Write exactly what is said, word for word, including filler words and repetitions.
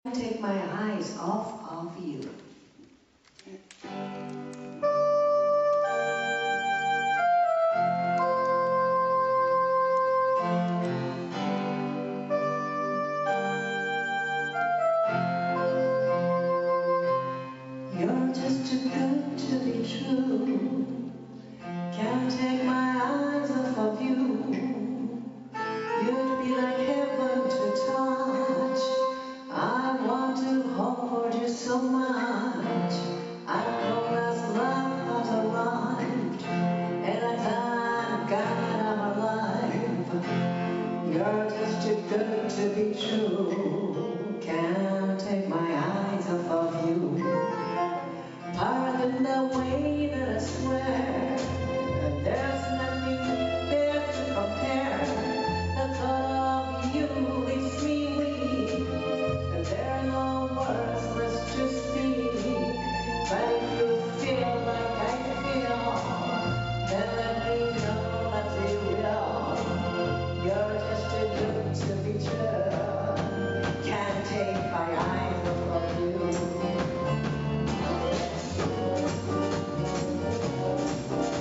Take my eyes off of you. You're just too good to be true. Can't take my eyes off of you. You'd be like heaven to touch. I want to hold you so much. I promise love has arrived, and I thank God I'm alive. You're just too good to be true. Can't take my eyes off of you. Pardon the way that I swear there's nothing there to compare. The thought of you leaves me weak. There are no words left to speak. But if you feel like I feel, then let me know that we will. You're just too good to be true. Can't take my eyes off of you.